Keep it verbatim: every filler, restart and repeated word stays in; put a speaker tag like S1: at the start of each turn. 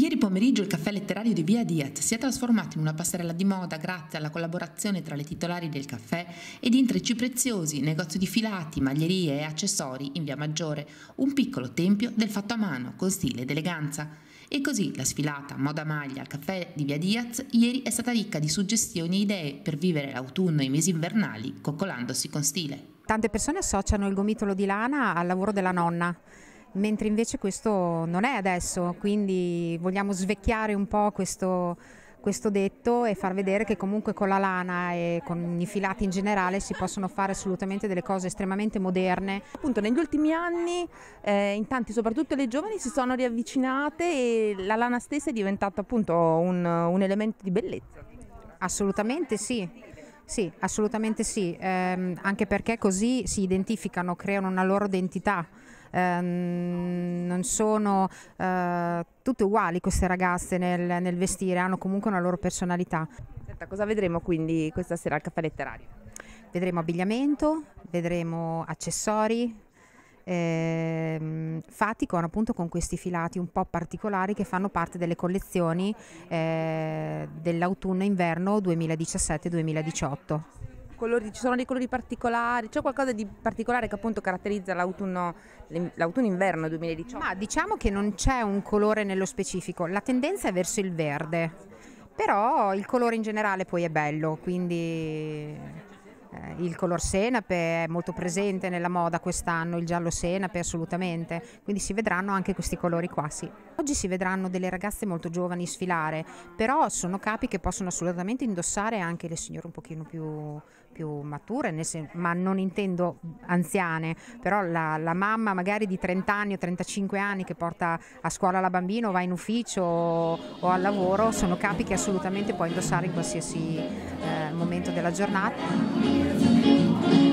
S1: Ieri pomeriggio il caffè letterario di Via Diaz si è trasformato in una passerella di moda grazie alla collaborazione tra le titolari del caffè ed intrecci preziosi, negozio di filati, maglierie e accessori in Via Maggiore, un piccolo tempio del fatto a mano con stile ed eleganza. E così la sfilata Moda Maglia al caffè di Via Diaz ieri è stata ricca di suggestioni e idee per vivere l'autunno e i mesi invernali coccolandosi con stile.
S2: Tante persone associano il gomitolo di lana al lavoro della nonna, mentre invece questo non è adesso, quindi vogliamo svecchiare un po' questo, questo detto e far vedere che comunque con la lana e con i filati in generale si possono fare assolutamente delle cose estremamente moderne.
S3: Appunto negli ultimi anni eh, in tanti, soprattutto le giovani, si sono riavvicinate e la lana stessa è diventata appunto un, un elemento di bellezza.
S2: Assolutamente sì. Sì, assolutamente sì, ehm, anche perché così si identificano, creano una loro identità. Ehm, non sono eh, tutte uguali queste ragazze nel, nel vestire, hanno comunque una loro personalità.
S3: Senta, cosa vedremo quindi questa sera al caffè letterario?
S2: Vedremo abbigliamento, vedremo accessori, ehm, fatti con, appunto, con questi filati un po' particolari che fanno parte delle collezioni eh, dell'autunno-inverno duemiladiciassette duemiladiciotto.
S3: Colori, ci sono dei colori particolari, c'è qualcosa di particolare che appunto caratterizza l'autunno, l'autunno-inverno duemiladiciotto?
S2: Ma diciamo che non c'è un colore nello specifico, la tendenza è verso il verde, però il colore in generale poi è bello, quindi eh, il color senape è molto presente nella moda quest'anno, il giallo senape assolutamente, quindi si vedranno anche questi colori qua, sì. Oggi si vedranno delle ragazze molto giovani sfilare, però sono capi che possono assolutamente indossare anche le signore un pochino più, più mature, nel sen- ma non intendo anziane, però la, la mamma magari di trenta anni o trentacinque anni che porta a scuola la bambina o va in ufficio o, o al lavoro, sono capi che assolutamente può indossare in qualsiasi eh, momento della giornata.